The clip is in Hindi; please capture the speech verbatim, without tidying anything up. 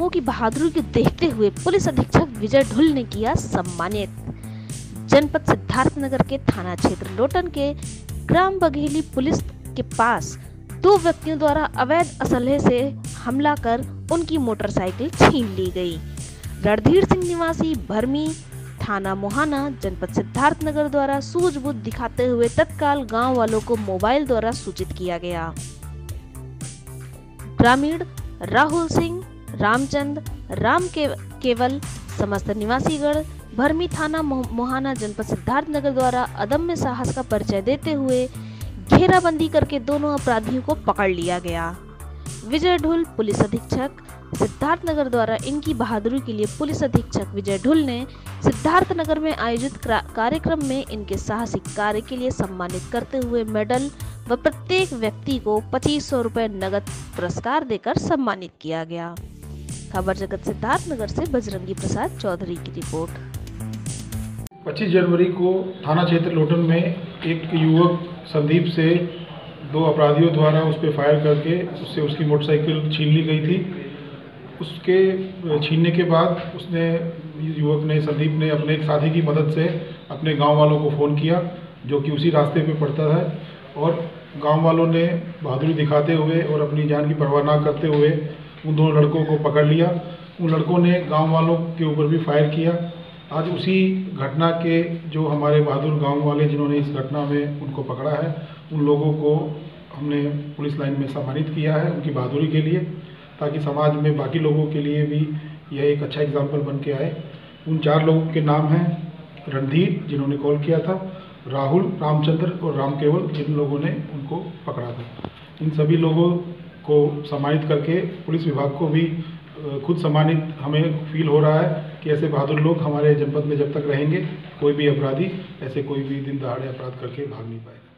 लोगों की बहादुरी को देखते हुए पुलिस अधीक्षक विजय ढुल ने किया सम्मानित। जनपद सिद्धार्थनगर के थाना क्षेत्र लोटन के ग्राम बघेली पुलिस के पास दो व्यक्तियों द्वारा अवैध असलहे से हमला कर उनकी मोटरसाइकिल छीन ली गई। रणधीर सिंह निवासी भरमी थाना मोहाना जनपद सिद्धार्थनगर द्वारा सूझबूझ दिखाते हुए तत्काल गांव वालों को मोबाइल द्वारा सूचित किया गया। ग्रामीण राहुल सिंह, रामचंद, राम के, केवल समस्त निवासीगण भरमी थाना मोहाना जनपद सिद्धार्थनगर द्वारा अदम्य साहस का परिचय देते हुए घेराबंदी करके दोनों अपराधियों को पकड़ लिया गया। विजय ढुल पुलिस अधीक्षक सिद्धार्थनगर द्वारा इनकी बहादुरी के लिए पुलिस अधीक्षक विजय ढुल ने सिद्धार्थनगर में आयोजित कार्यक्रम में इनके साहसिक कार्य के लिए सम्मानित करते हुए मेडल व प्रत्येक व्यक्ति को पच्चीस सौ रुपए नगद पुरस्कार देकर सम्मानित किया गया। खबर जगत सिद्धार्थनगर से बजरंगी प्रसाद चौधरी की रिपोर्ट। पच्चीस जनवरी को थाना क्षेत्र लोटन में एक युवक संदीप से दो अपराधियों द्वारा उस पर फायर करके उससे उसकी मोटरसाइकिल छीन ली गई थी। उसके छीनने के बाद उसने युवक ने संदीप ने अपने एक साथी की मदद से अपने गांव वालों को फ़ोन किया, जो कि उसी रास्ते पे पड़ता है, और गांव वालों ने बहादुरी दिखाते हुए और अपनी जान की परवाह ना करते हुए उन दोनों लड़कों को पकड़ लिया। उन लड़कों ने गांव वालों के ऊपर भी फायर किया। आज उसी घटना के जो हमारे बहादुर गांव वाले जिन्होंने इस घटना में उनको पकड़ा है, उन लोगों को हमने पुलिस लाइन में सम्मानित किया है उनकी बहादुरी के लिए, ताकि समाज में बाकी लोगों के लिए भी यह एक अच्छा एग्जाम्पल बन के आए। उन चार लोगों के नाम हैं रणधीर जिन्होंने कॉल किया था, राहुल, रामचंद्र और राम केवल जिन लोगों ने उनको पकड़ा था। इन सभी लोगों को सम्मानित करके पुलिस विभाग को भी खुद सम्मानित हमें फील हो रहा है कि ऐसे बहादुर लोग हमारे जनपद में जब तक रहेंगे, कोई भी अपराधी ऐसे कोई भी दिन दहाड़े अपराध करके भाग नहीं पाएगा।